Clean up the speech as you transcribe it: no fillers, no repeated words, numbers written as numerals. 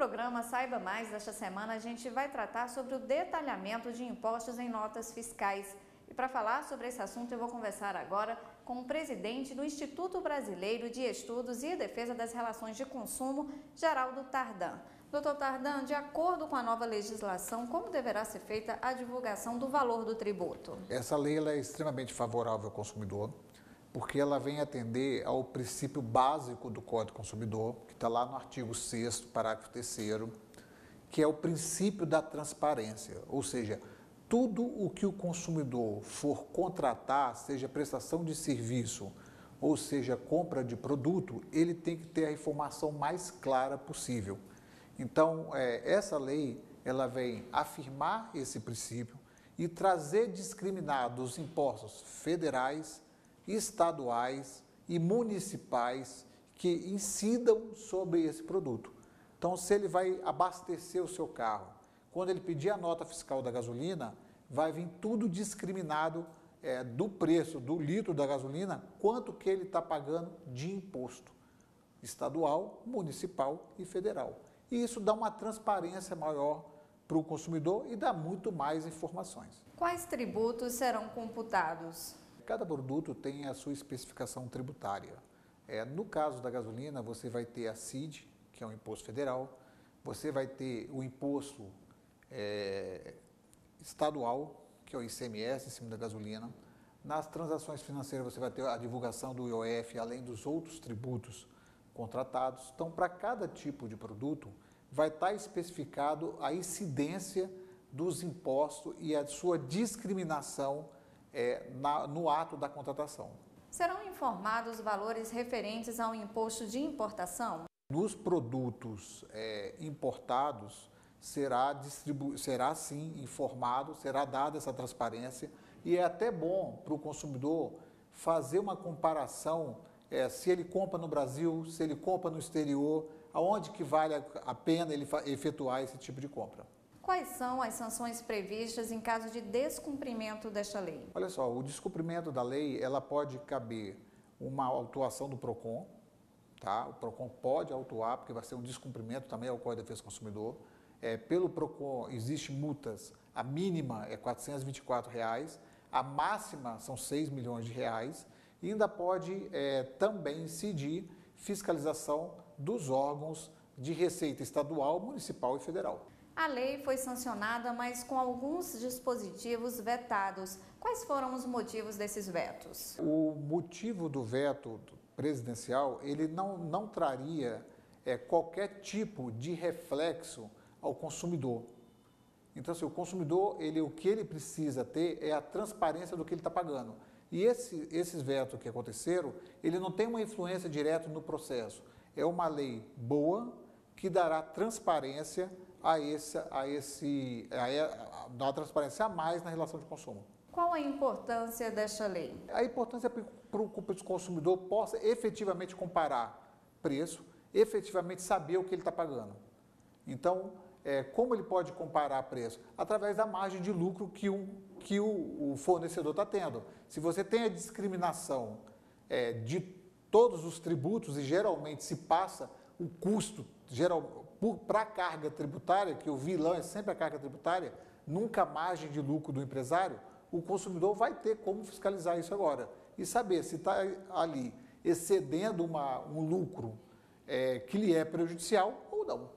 programa Saiba Mais desta semana, a gente vai tratar sobre o detalhamento de impostos em notas fiscais. E para falar sobre esse assunto, eu vou conversar agora com o presidente do Instituto Brasileiro de Estudos e Defesa das Relações de Consumo, Geraldo Tardan. Doutor Tardan, de acordo com a nova legislação, como deverá ser feita a divulgação do valor do tributo? Essa lei ela é extremamente favorável ao consumidor, porque ela vem atender ao princípio básico do Código do Consumidor, que está lá no artigo 6º, parágrafo 3º, que é o princípio da transparência, ou seja, tudo o que o consumidor for contratar, seja prestação de serviço ou seja compra de produto, ele tem que ter a informação mais clara possível. Então, essa lei ela vem afirmar esse princípio e trazer discriminados os impostos federais, estaduais e municipais que incidam sobre esse produto. Então, se ele vai abastecer o seu carro, quando ele pedir a nota fiscal da gasolina, vai vir tudo discriminado do preço do litro da gasolina, quanto que ele está pagando de imposto estadual, municipal e federal. E isso dá uma transparência maior para o consumidor e dá muito mais informações. Quais tributos serão computados? Cada produto tem a sua especificação tributária. No caso da gasolina, você vai ter a CID, que é um imposto federal, você vai ter o imposto estadual, que é o ICMS em cima da gasolina. Nas transações financeiras, você vai ter a divulgação do IOF, além dos outros tributos contratados. Então, para cada tipo de produto, vai estar especificado a incidência dos impostos e a sua discriminação no ato da contratação. Serão informados valores referentes ao imposto de importação? Nos produtos importados, será sim informado, será dada essa transparência e é até bom para o consumidor fazer uma comparação se ele compra no Brasil, se ele compra no exterior, aonde que vale a pena ele efetuar esse tipo de compra. Quais são as sanções previstas em caso de descumprimento desta lei? Olha só, o descumprimento da lei, ela pode caber uma autuação do PROCON, tá? O PROCON pode autuar, porque vai ser um descumprimento também ao Código de Defesa do Consumidor. Pelo PROCON existem multas, a mínima é R$ 424, a máxima são 6 milhões de reais, e ainda pode também incidir fiscalização dos órgãos de receita estadual, municipal e federal. A lei foi sancionada, mas com alguns dispositivos vetados. Quais foram os motivos desses vetos? O motivo do veto presidencial, ele não traria qualquer tipo de reflexo ao consumidor. Então, assim, o consumidor, o que ele precisa ter é a transparência do que ele está pagando. E esses vetos que aconteceram, ele não tem uma influência direta no processo. É uma lei boa que dará transparência dá transparência a mais na relação de consumo. Qual a importância desta lei? A importância para o consumidor possa efetivamente comparar preço, efetivamente saber o que ele está pagando. Então, como ele pode comparar preço? Através da margem de lucro que o fornecedor está tendo. Se você tem a discriminação de todos os tributos e geralmente se passa o custo para a carga tributária, que o vilão é sempre a carga tributária, nunca a margem de lucro do empresário, o consumidor vai ter como fiscalizar isso agora e saber se está ali excedendo um lucro que lhe é prejudicial ou não.